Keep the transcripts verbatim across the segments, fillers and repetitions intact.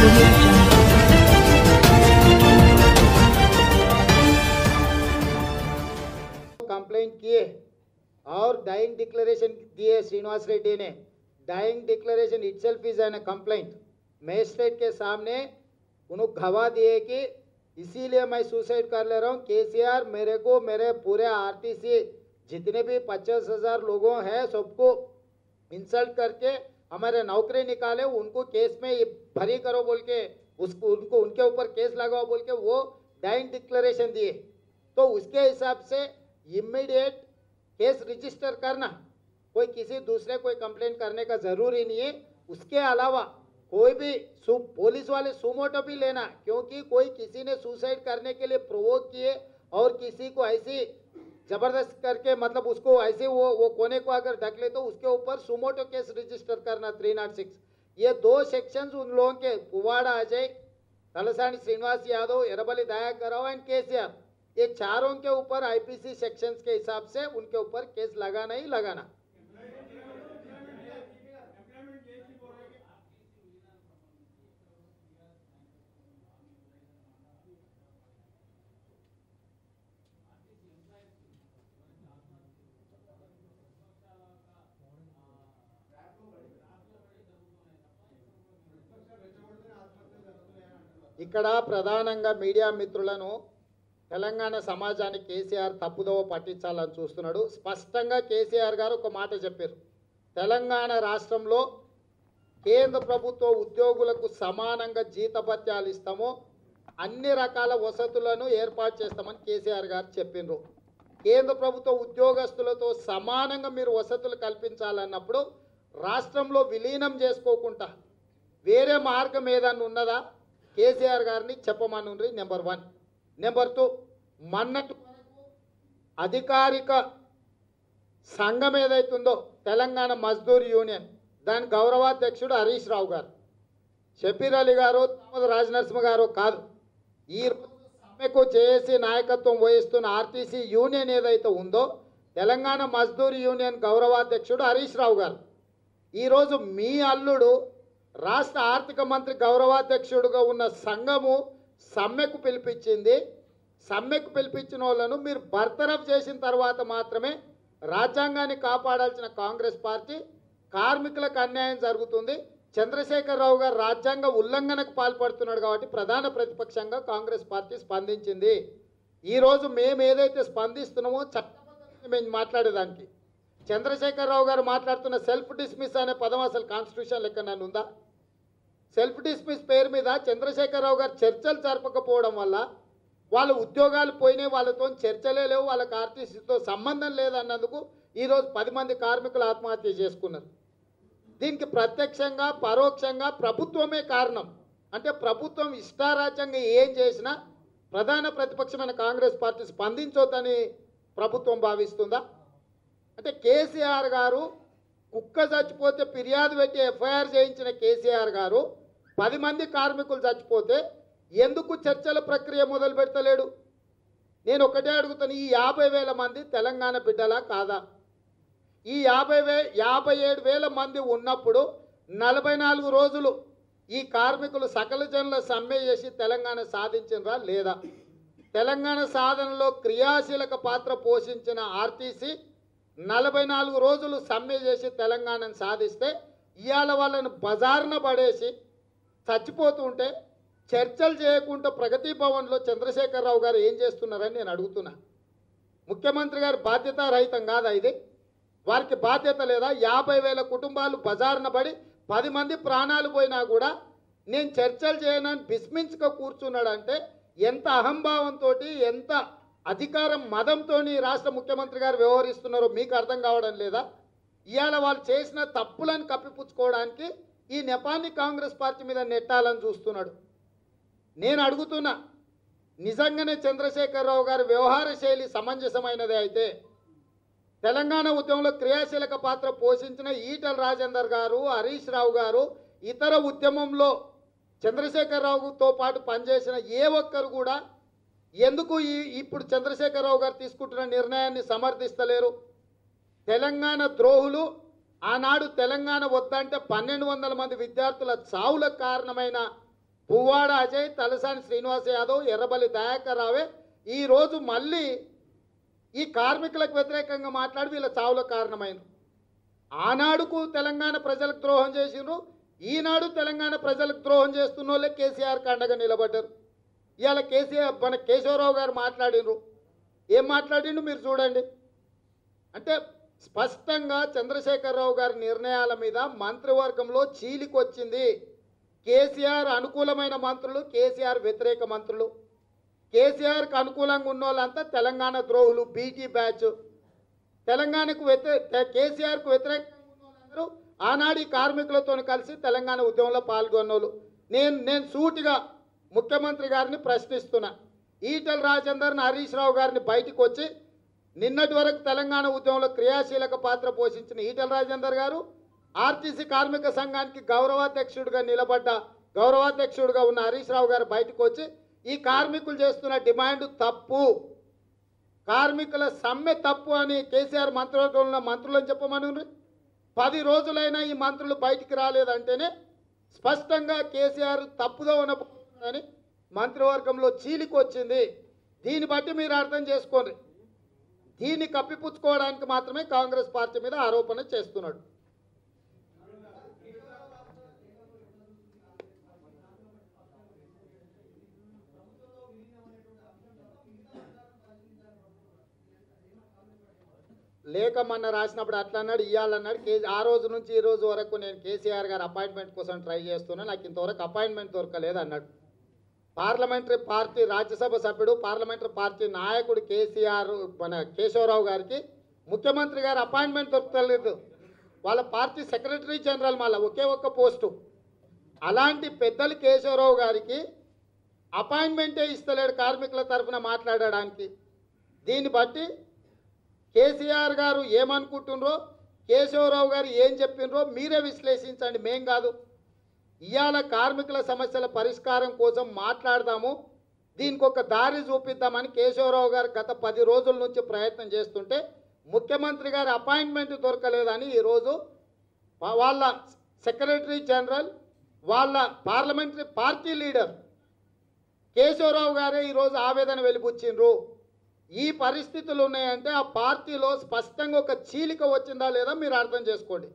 audio jungle. Complaint किए और dying declaration दिए श्रीनिवास रेड्डी ने। Dying declaration itself is an complaint. Magistrate के सामने उन्होंने गवाह दिए कि इसीलिए मैं सुसाइड कर ले रहा हूँ। केसीआर मेरे को मेरे पूरे आरटीसी जितने भी पचास हजार लोगों हैं सबको इंसल्ट करके हमारे नौकरी निकाले, उनको केस में भरी करो बोल के उसको उनको उनके ऊपर केस लगाओ बोल के वो डाइंग डिक्लेरेशन दिए। तो उसके हिसाब से इमीडिएट केस रजिस्टर करना, कोई किसी दूसरे कोई कंप्लेंट करने का ज़रूरी नहीं है। उसके अलावा कोई भी पुलिस वाले सुमोटो भी लेना, क्योंकि कोई किसी ने सुसाइड करने के लिए प्रोवोक किए और किसी को ऐसी ज़बरदस्त करके मतलब उसको ऐसे वो वो कोने को अगर ढक ले तो उसके ऊपर सुमोटो केस रजिस्टर करना थ्री नाट सिक्स। ये दो सेक्शंस उन लोगों के पुवाड़ा अजय, तलसानी श्रीनिवास यादव, एरबली दयाकर राव एंड केसीआर, ये चारों के ऊपर आईपीसी सेक्शंस के हिसाब से उनके ऊपर केस लगाना ही लगाना। ఇక్కడ ప్రధానంగా మీడియా మిత్రులను తెలంగాణ సమాజానికి కేసీఆర్ తప్పుదోవ పట్టించాలని చూస్తున్నాడు। స్పష్టంగా కేసీఆర్ గారు ఒక మాట చెప్పారు, తెలంగాణ రాష్ట్రంలో కేంద్ర ప్రభుత్వ ఉద్యోగులకు సమానంగా జీతభత్యాలు ఇస్తాము, అన్ని రకాల వసతులను ఏర్పాటు చేస్తామని కేసీఆర్ గారు చెప్పినారు। కేంద్ర ప్రభుత్వ ఉద్యోగస్తులతో సమానంగా మీరు వసతులు కల్పించాలన్నప్పుడు రాష్ట్రంలో విలీనం చేసుకోకుండా వేరే మార్గం ఏదన్నా ఉన్నదా కేసీఆర్ గారిని చెప్పమనుండ్రి। Number one. నెంబర్ టూ, మొన్నటి వరకు అధికారిక సంఘం ఏదైతుందో తెలంగాణ మజ్దూర్ యూనియన్, దాని గౌరవాధ్యక్షుడు హరీష్ రావు గారు, షబీర్ అలీ గారు, రాజనరసింహ గారు కాదు, ఈ సమ్మెకు జేఏసీ నాయకత్వం వహిస్తున్న ఆర్టీసీ యూనియన్ ఏదైతే ఉందో తెలంగాణ మజ్దూర్ యూనియన్ గౌరవాధ్యక్షుడు హరీష్ రావు గారు, ఈరోజు మీ అల్లుడు రాష్ట్ర ఆర్థిక మంత్రి గౌరవాధ్యక్షుడుగా ఉన్న సంఘము సమ్మెకు పిలిపించింది। సమ్మెకు పిలిపించిన వాళ్ళను మీరు బర్తరఫ్ చేసిన తర్వాత మాత్రమే రాజ్యాంగాన్ని కాపాడాల్సిన కాంగ్రెస్ పార్టీ కార్మికులకు అన్యాయం జరుగుతుంది, చంద్రశేఖరరావు గారు రాజ్యాంగ ఉల్లంఘనకు పాల్పడుతున్నాడు కాబట్టి ప్రధాన ప్రతిపక్షంగా కాంగ్రెస్ పార్టీ స్పందించింది। ఈరోజు మేము ఏదైతే స్పందిస్తున్నామో చట్టబద్ధంగా మేము మాట్లాడేదానికి, చంద్రశేఖరరావు గారు మాట్లాడుతున్న సెల్ఫ్ డిస్మిస్ అనే పదం అసలు కాన్స్టిట్యూషన్ లెక్కన ఉందా? సెల్ఫ్ డిస్మిస్ పేరు మీద చంద్రశేఖరరావు గారు చర్చలు జరపకపోవడం వల్ల వాళ్ళ ఉద్యోగాలు పోయినాయి, వాళ్ళతో చర్చలే లేవు, వాళ్ళకి ఆర్టీసీతో సంబంధం లేదన్నందుకు ఈరోజు పది మంది కార్మికులు ఆత్మహత్య చేసుకున్నారు। దీనికి ప్రత్యక్షంగా పరోక్షంగా ప్రభుత్వమే కారణం। అంటే ప్రభుత్వం ఇష్టారాజ్యంగా ఏం చేసినా ప్రధాన ప్రతిపక్షమైన కాంగ్రెస్ పార్టీ స్పందించొద్దని ప్రభుత్వం భావిస్తుందా? అంటే కేసీఆర్ గారు కుక్క చచ్చిపోతే ఫిర్యాదు పెట్టి ఎఫ్ఐఆర్ చేయించిన కేసీఆర్ గారు పది మంది కార్మికులు చచ్చిపోతే ఎందుకు చర్చల ప్రక్రియ మొదలు పెడతలేడు? నేను ఒకటే అడుగుతాను, ఈ యాభై వేల మంది తెలంగాణ బిడ్డలా కాదా? ఈ యాభై వే యాభై ఏడు వేల మంది ఉన్నప్పుడు నలభై నాలుగు రోజులు ఈ కార్మికులు సకల జనుల సమ్మె చేసి తెలంగాణ సాధించినరా లేదా? తెలంగాణ సాధనలో క్రియాశీలక పాత్ర పోషించిన ఆర్టీసీ నలభై నాలుగు రోజులు సమ్మె చేసి తెలంగాణను సాధిస్తే ఇవాళ వాళ్ళను బజార్న పడేసి చచ్చిపోతుంటే చర్చలు చేయకుండా ప్రగతి భవన్లో చంద్రశేఖరరావు గారు ఏం చేస్తున్నారని నేను అడుగుతున్నా। ముఖ్యమంత్రి గారి బాధ్యత రహితం కాదా ఇది? వారికి బాధ్యత లేదా? యాభై వేల కుటుంబాలు బజార్న పడి పది మంది ప్రాణాలు పోయినా కూడా నేను చర్చలు చేయనని విస్మించుక కూర్చున్నాడంటే ఎంత అహంభావంతో, ఎంత అధికారం మదంతో రాష్ట్ర ముఖ్యమంత్రి గారు వ్యవహరిస్తున్నారో మీకు అర్థం కావడం లేదా? ఇవాళ వాళ్ళు చేసిన తప్పులను కప్పిపుచ్చుకోవడానికి ఈ నెపాన్ని కాంగ్రెస్ పార్టీ మీద నెట్టాలని చూస్తున్నాడు। నేను అడుగుతున్నా, నిజంగానే చంద్రశేఖరరావు గారి వ్యవహార శైలి సమంజసమైనదే అయితే తెలంగాణ ఉద్యమంలో క్రియాశీలక పాత్ర పోషించిన ఈటల రాజేందర్ గారు, హరీష్ రావు గారు, ఇతర ఉద్యమంలో చంద్రశేఖరరావుతో పాటు పనిచేసిన ఏ ఒక్కరు కూడా ఎందుకు ఈ ఇప్పుడు చంద్రశేఖరరావు గారు తీసుకుంటున్న నిర్ణయాన్ని సమర్థిస్తలేరు? తెలంగాణ ద్రోహులు ఆనాడు తెలంగాణ వద్దంటే పన్నెండు వందల మంది విద్యార్థుల చావులకు కారణమైన పువ్వాడ అజయ్, తలసాని శ్రీనివాస్ యాదవ్, ఎర్రబల్లి దయాకర్ రావే ఈరోజు మళ్ళీ ఈ కార్మికులకు వ్యతిరేకంగా మాట్లాడి వీళ్ళ చావులకు కారణమైనరు. ఆనాడుకు తెలంగాణ ప్రజలకు ద్రోహం చేసిండ్రు, ఈనాడు తెలంగాణ ప్రజలకు ద్రోహం చేస్తున్న వాళ్ళే కేసీఆర్కి అండగా నిలబడ్డారు. ఇవాళ కేసీఆర్ మన కేశవరావు గారు మాట్లాడినరు. ఏం మాట్లాడిండు మీరు చూడండి. అంటే స్పష్టంగా చంద్రశేఖరరావు గారి నిర్ణయాల మీద మంత్రివర్గంలో చీలికొచ్చింది. కేసీఆర్ అనుకూలమైన మంత్రులు, కేసీఆర్ వ్యతిరేక మంత్రులు. కేసీఆర్కి అనుకూలంగా ఉన్న వాళ్ళంతా తెలంగాణ ద్రోహులు, బీటీ బ్యాచ్. తెలంగాణకు వ్యతిరే కేసీఆర్కు వ్యతిరేకంగా ఉన్న వాళ్ళందరూ ఆనాడు కార్మికులతో కలిసి తెలంగాణ ఉద్యమంలో పాల్గొన్నోళ్ళు. నేను నేను సూటిగా ముఖ్యమంత్రి గారిని ప్రశ్నిస్తున్నా. ఈటెల రాజేందర్ని, హరీష్ రావు గారిని బయటకు వచ్చి నిన్నటి వరకు తెలంగాణ ఉద్యమంలో క్రియాశీలక పాత్ర పోషించిన ఈటెల రాజేందర్ గారు, ఆర్టీసీ కార్మిక సంఘానికి గౌరవాధ్యక్షుడిగా నిలబడ్డ గౌరవాధ్యక్షుడిగా ఉన్న హరీష్ రావు గారు బయటకు వచ్చి ఈ కార్మికులు చేస్తున్న డిమాండ్ తప్పు, కార్మికుల సమ్మె తప్పు అని కేసీఆర్ మంత్రివర్గంలో మంత్రులను చెప్పమని పది రోజులైనా ఈ మంత్రులు బయటికి రాలేదంటేనే స్పష్టంగా కేసీఆర్ తప్పుదో ఉన్నదని మంత్రివర్గంలో చీలికొచ్చింది. దీన్ని బట్టి మీరు అర్థం చేసుకోండి. దీన్ని కప్పిపుచ్చుకోవడానికి మాత్రమే కాంగ్రెస్ పార్టీ మీద ఆరోపణ చేస్తున్నాడు. లేఖ మొన్న రాసినప్పుడు అట్లా అన్నాడు, ఇవ్వాలన్నాడు. కే ఆ రోజు నుంచి ఈ రోజు వరకు నేను కేసీఆర్ గారు అపాయింట్మెంట్ కోసం ట్రై చేస్తున్నా, నాకు ఇంతవరకు అపాయింట్మెంట్ దొరకలేదు అన్నాడు. పార్లమెంటరీ పార్టీ రాజ్యసభ సభ్యుడు, పార్లమెంటరీ పార్టీ నాయకుడు కేసీఆర్ మన కేశవరావు గారికి ముఖ్యమంత్రి గారు అపాయింట్మెంట్ దొరకలేదు. వాళ్ళ పార్టీ సెక్రటరీ జనరల్ మళ్ళీ ఒకే ఒక్క పోస్టు. అలాంటి పెద్దలు కేశవరావు గారికి అపాయింట్మెంటే ఇస్తలేడు కార్మికుల తరఫున మాట్లాడడానికి. దీన్ని బట్టి కేసీఆర్ గారు ఏమనుకుంటున్నారో, కేశవరావు గారు ఏం చెప్పినరో మీరే విశ్లేషించండి, మేం కాదు. ఇవాళ కార్మికుల సమస్యల పరిష్కారం కోసం మాట్లాడదాము, దీనికి ఒక దారి చూపిద్దామని కేశవరావు గారు గత పది రోజుల నుంచి ప్రయత్నం చేస్తుంటే ముఖ్యమంత్రి గారి అపాయింట్మెంట్ దొరకలేదని ఈరోజు వాళ్ళ సెక్రటరీ జనరల్, వాళ్ళ పార్లమెంటరీ పార్టీ లీడర్ కేశవరావు గారే ఈరోజు ఆవేదన వెలిబుచ్చిండ్రు. ఈ పరిస్థితులు ఉన్నాయంటే ఆ పార్టీలో స్పష్టంగా ఒక చీలిక వచ్చిందా లేదా మీరు అర్థం చేసుకోండి.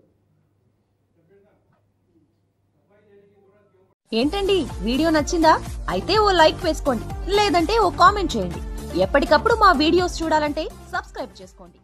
ఏంటండి వీడియో నచ్చిందా? అయితే ఓ లైక్ వేసుకోండి, లేదంటే ఓ కామెంట్ చేయండి. ఎప్పటికప్పుడు మా వీడియోస్ చూడాలంటే సబ్స్క్రైబ్ చేసుకోండి.